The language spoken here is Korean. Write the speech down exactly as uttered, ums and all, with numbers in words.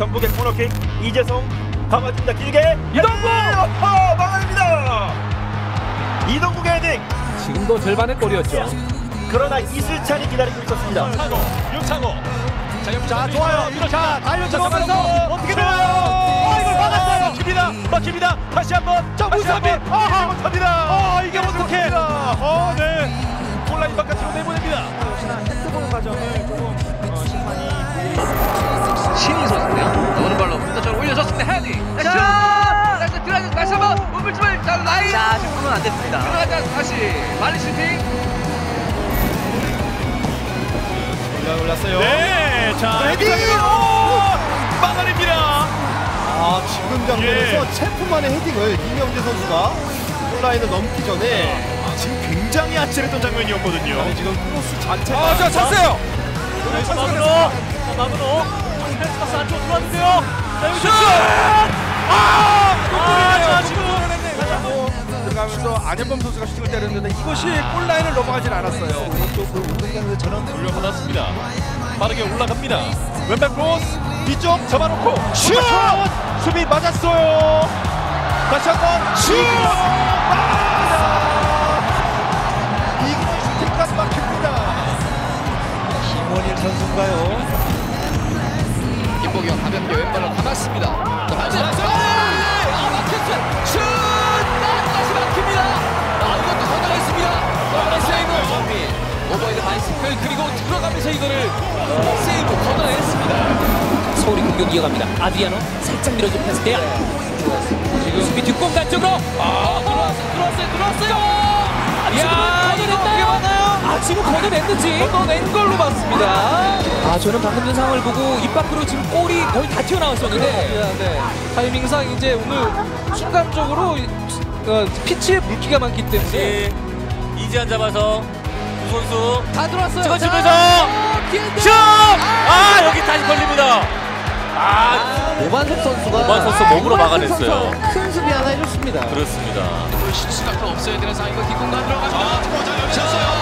전북의 코너킥 이재성 감아줍니다. 길게 이동국! 어, 막아냅니다. 이동국의 헤딩. 지금도 절반의 골이었죠. 그러나 이슬찬이 기다리고 있었습니다. 윤창호, 윤창호. 자, 옆 자, 좋아요. 자, 달려 들어가면서 어떻게 되나요? 아, 이걸 막았어요. 막힙니다. 막힙니다. 다시 한번. 자, 문선민. 아, 못합니다. 아, 이게 어떻게? 어, 네. 골라인 바깥으로 내보냅니다. 핸드볼 과정을 조금 어, 심판이 신인 선수인데요. 오른발로 문자적으로 올려줬습니다. 헤딩. 자, 다시 들어가서 다시 한번 우물쭈물. 자, 라인. 자, 지금은 안 됐습니다. 들어가자 다시 말리 슈팅. 올랐어요. 네, 자, 헤딩. 막아냅니다. 아, 지금 장면에서 예. 체프만의 헤딩을 이명재 선수가 골라인을 넘기 전에 아, 지금 굉장히 아찔했던 장면이었거든요. 아니, 지금 크로스 자체가 아, 자, 찼어요. 자, 마그노. 자, 마그노. 패스박스 안쪽으로 들어왔는데요. 자, 여기 슛! 아! 아, 자, 지금 들어가면서 안현범 선수가 슈팅을 때렸는데 이것이 골라인을 넘어가진 않았어요. 오른쪽으로 운동장에서 저런 돌려받았습니다. 빠르게 올라갑니다. 왼발 크로스 뒤쪽 잡아놓고 슛! 수비 맞았어요. 다시 한번 슛! 이기는 슈팅까지 막힙니다. 김원일 선수인가요? 김보경 가볍게 왼발로 감았습니다. 자, 맞았어요. 아, 막혔어요. 슛! 다시 막힙니다. 아, 이것도 성공했습니다. 더블 세이브 정민. 오버헤드 바이스클 그리고 들어가면서 이거를 세이브 걷어냈습니다. 서울이 공격 이어갑니다. 아드리아노 살짝 밀어준 패스대요. 지금 수비 뒷공간 쪽으로. 아, 들어왔어요. 들어왔어요. 들어왔어요. 야, 이거 어떻게 받아요? 아, 지금 걷어냈는지. 걷어낸 걸로 봤습니다. 아, 저는 방금 전 상황을 보고 입 밖으로 지금 골이 거의 다 튀어나왔었는데. 네. 타이밍상 이제 오늘 순간적으로 어, 피치에 물기가 많기 때문에 이지한 잡아서 두 선수 다 들어왔어요. 찍어주면서 슛! 아, 여기 다시 걸립니다. 아, 오만석 선수가 오만 선수 몸으로 막아냈어요. 큰 수비 하나 해줬습니다. 그렇습니다. 슛 수밖에 없어야 되는 상황이고 뒷공간 들어가죠. 자,